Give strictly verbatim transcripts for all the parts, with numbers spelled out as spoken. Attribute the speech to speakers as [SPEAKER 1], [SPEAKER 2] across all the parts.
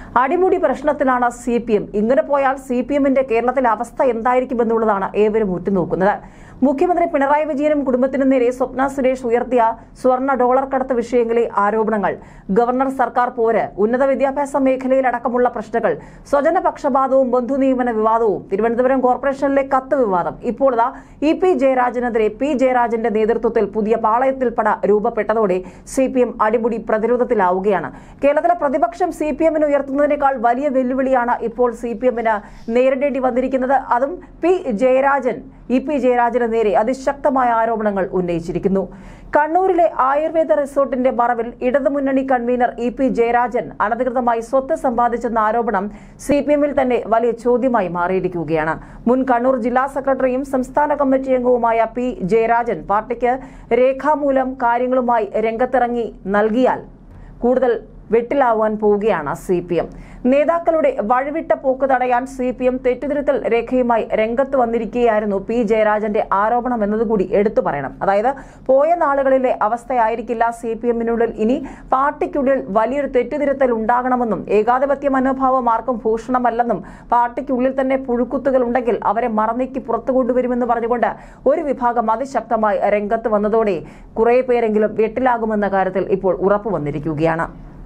[SPEAKER 1] അടിമുടി പ്രശ്നത്തിലാണ് C P M. ഇങ്ങനെ പോയാൽ സി പി എമ്മിന്റെ കേരളത്തിലെ അവസ്ഥ എന്തായിരിക്കുമെന്നുള്ളതാണ് ഏവരും ഉറ്റുനോക്കുന്നത്. മുഖ്യമന്ത്രി പിണറായി വിജയനും കുടുംബത്തിനും നേരെ സ്വപ്ന സുരേഷ് ഉയർത്തിയ സ്വർണ്ണ ഡോളർ കടത്ത് വിഷയങ്ങളിലെ ആരോപണങ്ങൾ, ഗവർണർ സർക്കാർ പോര്, ഉന്നത വിദ്യാഭ്യാസ മേഖലയിലടക്കമുള്ള പ്രശ്നങ്ങൾ, സ്വജനപക്ഷപാതവും ബന്ധുനിയമന വിവാദവും, തിരുവനന്തപുരം കോർപ്പറേഷനിലെ കത്ത് വിവാദം, ഇപ്പോൾ ഇ പി ജയരാജനെതിരെ പി ജയരാജന്റെ നേതൃത്വത്തിൽ പുതിയ പാളയത്തിൽ പട രൂപപ്പെട്ടതോടെ സി പി എം അടിമുടി പ്രതിരോധത്തിലാവുകയാണ്. കേരളത്തിലെ പ്രതിപക്ഷം സി പി എമ്മിന് ഉയർത്തുന്നതിനേക്കാൾ വലിയ വെല്ലുവിളിയാണ് ഇപ്പോൾ സി പി എമ്മിന് നേരിടേണ്ടി വന്നിരിക്കുന്നത്. അതും പി ജയരാജൻ ഇ പി ജയരാജന് നേരെ അതിശക്തമായ ആരോപണങ്ങൾ ഉന്നയിച്ചിരിക്കുന്നു. കണ്ണൂരിലെ ആയുർവേദ റിസോർട്ടിന്റെ മറവിൽ ഇടതുമുന്നണി കൺവീനർ ഇ പി ജയരാജൻ അനധികൃതമായി സ്വത്ത് സമ്പാദിച്ചെന്ന ആരോപണം സി പി എമ്മിൽ തന്നെ വലിയ ചോദ്യമായി മാറിയിരിക്കുകയാണ്. മുൻ കണ്ണൂർ ജില്ലാ സെക്രട്ടറിയും സംസ്ഥാന കമ്മിറ്റി അംഗവുമായ പി ജയരാജൻ പാർട്ടിക്ക് രേഖാമൂലം കാര്യങ്ങളുമായി രംഗത്തിറങ്ങി നൽകിയാൽ കൂടുതൽ വെട്ടിലാവാൻ പോവുകയാണ് സി പി എം. നേതാക്കളുടെ വഴിവിട്ട പോക്ക് തടയാൻ സി പി എം തെറ്റുതിരുത്തൽ രേഖയുമായി രംഗത്ത് വന്നിരിക്കുകയായിരുന്നു പി ജയരാജന്റെ ആരോപണം എന്നതുകൂടി എടുത്തു പറയണം. അതായത് പോയ നാളുകളിലെ അവസ്ഥയായിരിക്കില്ല സി പി എമ്മിനുള്ളിൽ. ഇനി പാർട്ടിക്കുള്ളിൽ വലിയൊരു തെറ്റുതിരുത്തൽ ഉണ്ടാകണമെന്നും ഏകാധിപത്യ മനോഭാവം ആർക്കും ഭൂഷണമല്ലെന്നും പാർട്ടിക്കുള്ളിൽ തന്നെ പുഴുക്കുത്തുകൾ ഉണ്ടെങ്കിൽ അവരെ മറന്നേക്ക് പുറത്തു കൊണ്ടുവരുമെന്ന് പറഞ്ഞുകൊണ്ട് ഒരു വിഭാഗം അതിശക്തമായി രംഗത്ത് വന്നതോടെ കുറെ പേരെങ്കിലും വെട്ടിലാകുമെന്ന കാര്യത്തിൽ ഇപ്പോൾ ഉറപ്പു വന്നിരിക്കുകയാണ്.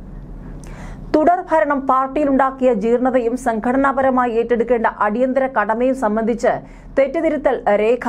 [SPEAKER 1] തുടർ ഭരണം പാർട്ടിയിലുണ്ടാക്കിയ ജീർണതയും സംഘടനാപരമായി ഏറ്റെടുക്കേണ്ട അടിയന്തര കടമയും സംബന്ധിച്ച് തെറ്റുതിരുത്തൽ രേഖ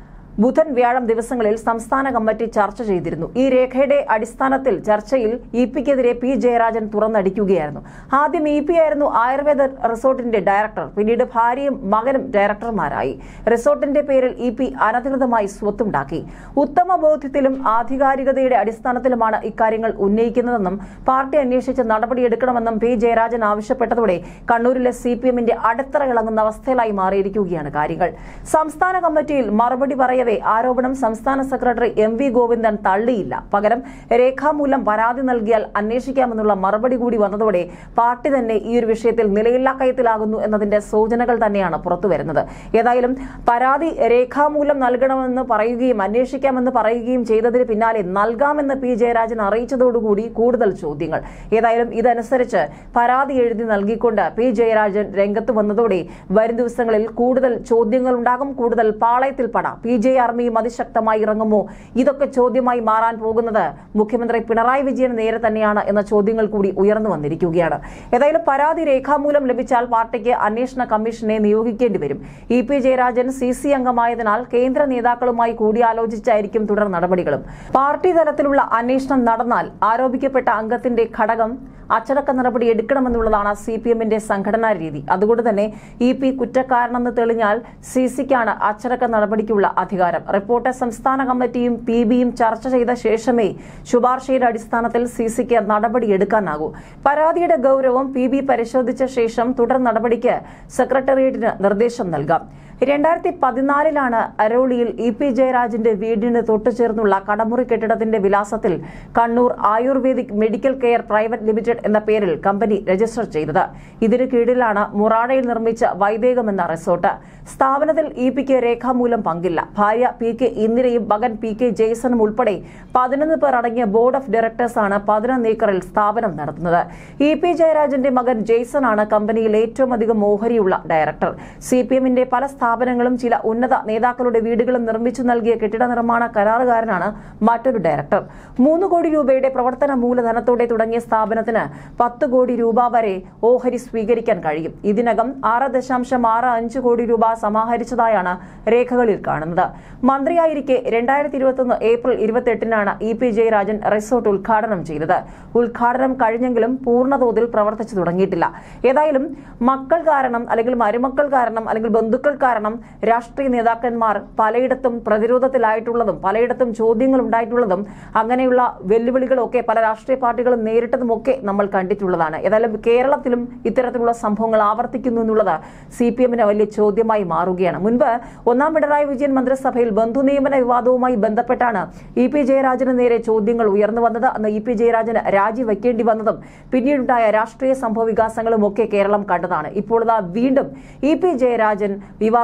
[SPEAKER 1] ബുധൻ വ്യാഴം ദിവസങ്ങളിൽ സംസ്ഥാന കമ്മിറ്റി ചർച്ച ചെയ്തിരുന്നു. ഈ രേഖയുടെ അടിസ്ഥാനത്തിൽ ചർച്ചയിൽ ഇ പിക്കെതിരെ പി ജയരാജൻ തുറന്നടിക്കുകയായിരുന്നു. ആദ്യം ഇ പി ആയിരുന്നു ആയുർവേദ റിസോർട്ടിന്റെ ഡയറക്ടർ. പിന്നീട് ഭാര്യയും മകനും ഡയറക്ടർമാരായി. റിസോർട്ടിന്റെ പേരിൽ ഇ പി അനധികൃതമായി സ്വത്തുണ്ടാക്കി. ഉത്തമ ബോധ്യത്തിലും ആധികാരികതയുടെ അടിസ്ഥാനത്തിലുമാണ് ഇക്കാര്യങ്ങൾ ഉന്നയിക്കുന്നതെന്നും പാർട്ടി അന്വേഷിച്ച് നടപടിയെടുക്കണമെന്നും പി ജയരാജൻ ആവശ്യപ്പെട്ടതോടെ കണ്ണൂരിലെ സി പി എമ്മിന്റെ അടിത്തറ ഇളങ്ങുന്ന അവസ്ഥയിലായി മാറിയിരിക്കുകയാണ് കാര്യങ്ങൾ. സംസ്ഥാന കമ്മിറ്റിയിൽ മറുപടി പറയവേ ആരോപണം സംസ്ഥാന സെക്രട്ടറി എം വി ഗോവിന്ദൻ തള്ളിയില്ല. പകരം രേഖാമൂലം പരാതി നൽകിയാൽ അന്വേഷിക്കാമെന്നുള്ള മറുപടി കൂടി വന്നതോടെ പാർട്ടി തന്നെ ഈ ഒരു വിഷയത്തിൽ നിലയില്ലാ കയത്തിലാകുന്നു എന്നതിന്റെ സൂചനകൾ തന്നെയാണ് പുറത്തുവരുന്നത്. ഏതായാലും പരാതി രേഖാമൂലം നൽകണമെന്ന് പറയുകയും അന്വേഷിക്കാമെന്ന് പറയുകയും ചെയ്തതിന് പിന്നാലെ നൽകാമെന്ന് പി ജയരാജൻ അറിയിച്ചതോടുകൂടി കൂടുതൽ ചോദ്യങ്ങൾ. ഏതായാലും ഇതനുസരിച്ച് പരാതി എഴുതി നൽകിക്കൊണ്ട് പി ജയരാജൻ രംഗത്ത് വന്നതോടെ വരും ദിവസങ്ങളിൽ കൂടുതൽ ചോദ്യങ്ങൾ ഉണ്ടാകും. കൂടുതൽ പാളയത്തിൽ പട പി ജെ ആർമിയും അതിശക്തമായി ഇറങ്ങുമോ? ഇതൊക്കെ ചോദ്യമായി മാറാൻ പോകുന്നത് മുഖ്യമന്ത്രി പിണറായി വിജയന് നേരെ തന്നെയാണ് എന്ന ചോദ്യങ്ങൾ കൂടി ഉയർന്നു വന്നിരിക്കുകയാണ്. ഏതായാലും പരാതി രേഖാമൂലം ലഭിച്ചാൽ പാർട്ടിക്ക് അന്വേഷണ കമ്മീഷനെ നിയോഗിക്കേണ്ടി വരും. E P Jayarajan C C അംഗമായതിനാൽ കേന്ദ്ര നേതാക്കളുമായി കൂടിയാലോചിച്ചായിരിക്കും തുടർ നടപടികളും. പാർട്ടി തലത്തിലുള്ള അന്വേഷണം നടന്നാൽ ആരോപിക്കപ്പെട്ട അംഗത്തിന്റെ ഘടകം അച്ചടക്ക നടപടി എടുക്കണമെന്നുള്ളതാണ് സി പി എമ്മിന്റെ സംഘടനാ രീതി. അതുകൊണ്ട് തന്നെ ഇ പി കുറ്റക്കാരനെന്ന് തെളിഞ്ഞാൽ സി സിക്കാണ് അച്ചടക്ക നടപടിക്കുള്ള അധികാരം. റിപ്പോർട്ട് സംസ്ഥാന കമ്മിറ്റിയും പി ബിയും ചർച്ച ചെയ്ത ശേഷമേ ശുപാർശയുടെ അടിസ്ഥാനത്തിൽ സി സിക്ക് നടപടിയെടുക്കാനാകൂ. പരാതിയുടെ ഗൌരവം പി ബി പരിശോധിച്ച ശേഷം തുടർ നടപടിക്ക് സെക്രട്ടേറിയറ്റിന് നിർദ്ദേശം നൽകാം. രണ്ടായിരത്തി പതിനാലിലാണ് അരോളിയിൽ ഇ പി ജയരാജന്റെ വീടിന് തൊട്ടുചേർന്നുള്ള കടമുറി കെട്ടിടത്തിന്റെ വിലാസത്തിൽ Kannur Ayurvedic medical care private limited എന്ന പേരിൽ കമ്പനി രജിസ്റ്റർ ചെയ്തത്. ഇതിനു കീഴിലാണ് മുറാഡയിൽ നിർമ്മിച്ച വൈദേകം എന്ന റിസോർട്ട്. സ്ഥാപനത്തിൽ ഇ പിക്ക് രേഖാമൂലം പങ്കില്ല. ഭാര്യ പി കെ ഇന്ദിരയും മകൻ പി കെ ജെയ്സണും ഉൾപ്പെടെ പതിനൊന്ന് പേർ അടങ്ങിയ ബോർഡ് ഓഫ് ഡയറക്ടേഴ്സാണ് പതിനൊന്ന് ഏക്കറിൽ സ്ഥാപനം നടത്തുന്നത്. ഇ പി ജയരാജന്റെ മകൻ ജെയ്സണാണ് കമ്പനിയിൽ ഏറ്റവും അധികം ഓഹരിയുള്ള ഡയറക്ടർ. സി പി എമ്മിന്റെ പല സ്ഥാപനങ്ങളും ചില ഉന്നത നേതാക്കളുടെ വീടുകളും നിർമ്മിച്ചു നൽകിയ കെട്ടിട നിർമ്മാണ കരാറുകാരനാണ് മറ്റൊരു ഡയറക്ടർ. മൂന്ന് കോടി രൂപയുടെ പ്രവർത്തന മൂലധനത്തോടെ തുടങ്ങിയ സ്ഥാപനത്തിന് പത്ത് കോടി രൂപ വരെ ഓഹരി സ്വീകരിക്കാൻ കഴിയും. ഇതിനകം ആറ് ദശാംശം ആറ് അഞ്ച് കോടി രൂപ സമാഹരിച്ചതായാണ് രേഖകളിൽ കാണുന്നത്. മന്ത്രിയായിരിക്കെ രണ്ടായിരത്തി ഇരുപത്തിയൊന്ന് ഏപ്രിൽ ഇരുപത്തിയെട്ടിനാണ് ഇ പി ജയരാജൻ റിസോർട്ട് ഉദ്ഘാടനം ചെയ്തത്. ഉദ്ഘാടനം കഴിഞ്ഞെങ്കിലും പൂർണ്ണതോതിൽ പ്രവർത്തിച്ചു തുടങ്ങിയിട്ടില്ല. ഏതായാലും മക്കൾ കാരണം അല്ലെങ്കിൽ മരുമക്കൾ കാരണം അല്ലെങ്കിൽ ബന്ധുക്കൾ കാരണം രാഷ്ട്രീയ നേതാക്കന്മാർ പലയിടത്തും പ്രതിരോധത്തിലായിട്ടുള്ളതും പലയിടത്തും ചോദ്യങ്ങൾ ഉണ്ടായിട്ടുള്ളതും അങ്ങനെയുള്ള വെല്ലുവിളികളൊക്കെ പല രാഷ്ട്രീയ പാർട്ടികളും നേരിട്ടതുമൊക്കെ നമ്മൾ കണ്ടിട്ടുള്ളതാണ്. ഏതായാലും കേരളത്തിലും ഇത്തരത്തിലുള്ള സംഭവങ്ങൾ ആവർത്തിക്കുന്നു എന്നുള്ളത് സി പി എമ്മിന് വലിയ ചോദ്യമായി മാറുകയാണ്. മുൻപ് ഒന്നാം പിണറായി വിജയൻ മന്ത്രിസഭയിൽ ബന്ധുനിയമന വിവാദവുമായി ബന്ധപ്പെട്ടാണ് ഇ പി ജയരാജന് നേരെ ചോദ്യങ്ങൾ ഉയർന്നു വന്നത്. അന്ന് ഇ പി ജയരാജന് രാജിവെക്കേണ്ടി വന്നതും പിന്നീടുണ്ടായ രാഷ്ട്രീയ സംഭവ വികാസങ്ങളും ഒക്കെ കേരളം കണ്ടതാണ്. ഇപ്പോൾ ഇതാ വീണ്ടും ഇ പി ജയരാജൻ വിവാദ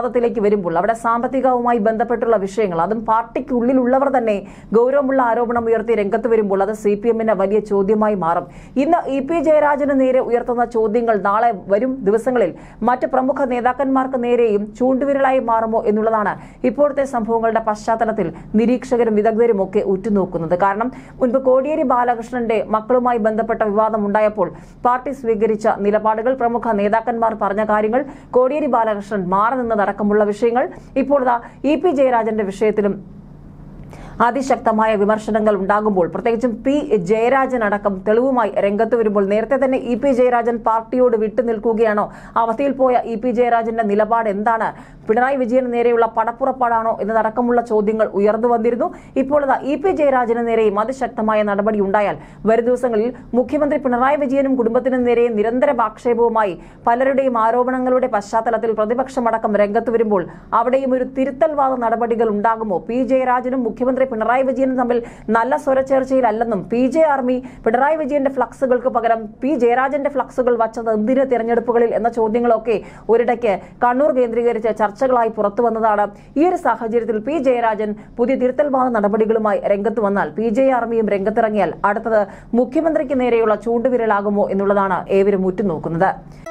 [SPEAKER 1] വിവാദത്തിലേക്ക് വരുമ്പോൾ അവിടെ സാമ്പത്തികവുമായി ബന്ധപ്പെട്ടുള്ള വിഷയങ്ങൾ, അതും പാർട്ടിക്കുള്ളിലുള്ളവർ തന്നെ ഗൗരവമുള്ള ആരോപണം ഉയർത്തി രംഗത്ത് വരുമ്പോൾ അത് സി പി എമ്മിന് വലിയ ചോദ്യമായി മാറും. ഇന്ന് ഇ പി ജയരാജന് നേരെ ഉയർത്തുന്ന ചോദ്യങ്ങൾ നാളെ വരും ദിവസങ്ങളിൽ മറ്റ് പ്രമുഖ നേതാക്കന്മാർക്ക് നേരെയും ചൂണ്ടുവിരലായി മാറുമോ എന്നുള്ളതാണ് ഇപ്പോഴത്തെ സംഭവങ്ങളുടെ പശ്ചാത്തലത്തിൽ നിരീക്ഷകരും വിദഗ്ധരും ഒക്കെ ഉറ്റുനോക്കുന്നത്. കാരണം മുൻപ് കോടിയേരി ബാലകൃഷ്ണന്റെ മക്കളുമായി ബന്ധപ്പെട്ട വിവാദം ഉണ്ടായപ്പോൾ പാർട്ടി സ്വീകരിച്ച നിലപാടുകൾ, പ്രമുഖ നേതാക്കന്മാർ പറഞ്ഞ കാര്യങ്ങൾ, കോടിയേരി ബാലകൃഷ്ണൻ മാറി നിന്നതടക്കമുള്ള വിഷയങ്ങൾ ഇപ്പോൾ ഇ പി ജയരാജന്റെ വിഷയത്തിലും അതിശക്തമായ വിമർശനങ്ങൾ ഉണ്ടാകുമ്പോൾ, പ്രത്യേകിച്ചും പി ജയരാജൻ അടക്കം തെളിവുമായി രംഗത്ത് വരുമ്പോൾ, നേരത്തെ തന്നെ ഇ പി ജയരാജൻ പാർട്ടിയോട് വിട്ടുനിൽക്കുകയാണോ, അവധിയിൽ പോയ ഇ പി ജയരാജന്റെ നിലപാട് എന്താണ്, പിണറായി വിജയന് നേരെയുള്ള പടപ്പുറപ്പാടാണോ എന്നതടക്കമുള്ള ചോദ്യങ്ങൾ ഉയർന്നു വന്നിരുന്നു. ഇപ്പോൾ ഇ പി ജയരാജന് നേരെയും അതിശക്തമായ നടപടി ഉണ്ടായാൽ വരും ദിവസങ്ങളിൽ മുഖ്യമന്ത്രി പിണറായി വിജയനും കുടുംബത്തിനും നേരെയും നിരന്തര ആക്ഷേപവുമായി പലരുടെയും ആരോപണങ്ങളുടെ പശ്ചാത്തലത്തിൽ പ്രതിപക്ഷമടക്കം രംഗത്ത് വരുമ്പോൾ അവിടെയും ഒരു തിരുത്തൽവാദ നടപടികൾ ഉണ്ടാകുമോ? പി ജയരാജനും മുഖ്യമന്ത്രി പിണറായി വിജയനും തമ്മിൽ നല്ല സ്വരച്ചേർച്ചയിലല്ലെന്നും പി ജെ ആർമി പിണറായി വിജയന്റെ ഫ്ലക്സുകൾക്ക് പകരം പി ജയരാജന്റെ ഫ്ലക്സുകൾ വച്ചത് എന്തിന് തെരഞ്ഞെടുപ്പുകളിൽ എന്ന ചോദ്യങ്ങളൊക്കെ ഒരിടയ്ക്ക് കണ്ണൂർ കേന്ദ്രീകരിച്ച് ചർച്ചകളായി പുറത്തു വന്നതാണ്. ഈ ഒരു സാഹചര്യത്തിൽ പി ജയരാജൻ പുതിയ തിരുത്തൽവാദ നടപടികളുമായി രംഗത്ത് വന്നാൽ, പി ജെ ആർമിയും രംഗത്തിറങ്ങിയാൽ അടുത്തത് മുഖ്യമന്ത്രിക്ക് നേരെയുള്ള ചൂണ്ടുവിരലാകുമോ എന്നുള്ളതാണ് ഏവരും ഉറ്റുനോക്കുന്നത്.